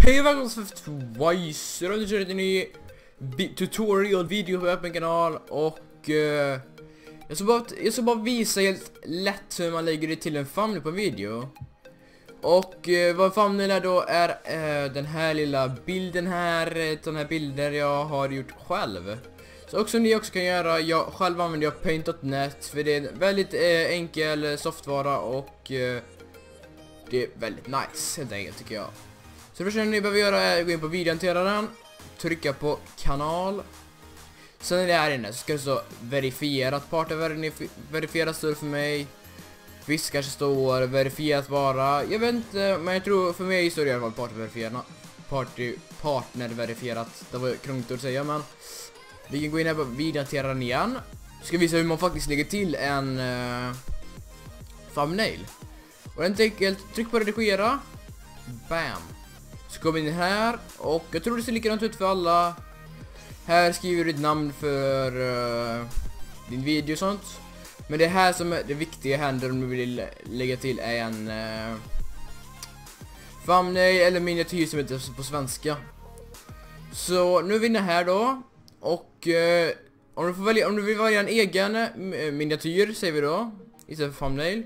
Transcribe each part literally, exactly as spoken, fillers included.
Hej och välkomna till Twice. Jag kör en ny tutorial video på öppen kanal. Och uh, jag, ska bara, jag ska bara visa helt lätt hur man lägger det till en thumbnail på en video. Och uh, vad thumbnail är då är uh, den här lilla bilden här. Den här bilder jag har gjort själv. Så också ni också kan göra. Jag själv använder jag paint dot net. För det är en väldigt uh, enkel softvara. Och uh, det är väldigt nice helt enkelt tycker jag. Så det första ni behöver göra är att gå in på videohanteraren, trycka på kanal. Sen är det här inne så ska det stå verifierat. Partner verifierat står för mig. Visst kanske står verifierat bara. Jag vet inte, men jag tror för mig står det i alla fall partnerverifierat. Party, partnerverifierat. Det var krångligt att säga, men vi kan gå in här på videohanteraren igen. Ska visa hur man faktiskt lägger till en uh, thumbnail. Och den enkelt, tryck på redigera. Bam. Så kommer in här och jag tror det ser likadant ut för alla. Här skriver du ditt namn för uh, din video och sånt. Men det här som är det viktiga händer om du vill lägga till är en uh, thumbnail eller miniatyr som heter på svenska. Så nu är vi inne här då. Och uh, om, du får välja, om du vill välja en egen uh, miniatyr säger vi då istället för thumbnail.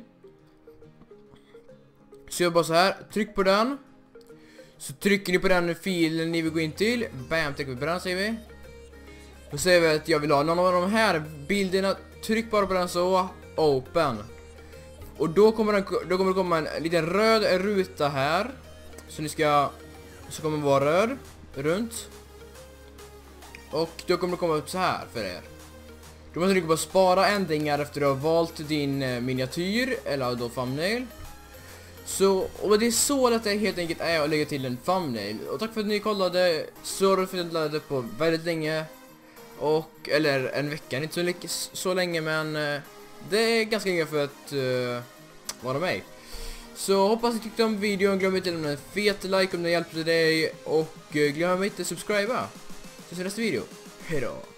Så jag bara så här, tryck på den. Så trycker ni på den filen ni vill gå in till. Bam, trycker vi på den säger vi. Då säger vi att jag vill ha någon av de här bilderna. Tryck bara på den så. Open. Och då kommer, den, då kommer det komma en liten röd ruta här. Så ni ska. Så kommer det vara röd. Runt. Och då kommer det komma upp så här för er. Då måste ni trycka på spara ändringar efter du har valt din eh, miniatyr. Eller då thumbnail. Så, och det är så att det helt enkelt är att lägga till en thumbnail. Och tack för att ni kollade. Sorry för att jag laddade på väldigt länge. Och, eller en vecka, inte så, så länge, men uh, det är ganska länge för att uh, vara med. Så hoppas ni tyckte om videon. Glöm inte att en fet like om det hjälpte dig. Och uh, glöm inte att subscriba. Så ses nästa video. Hejdå.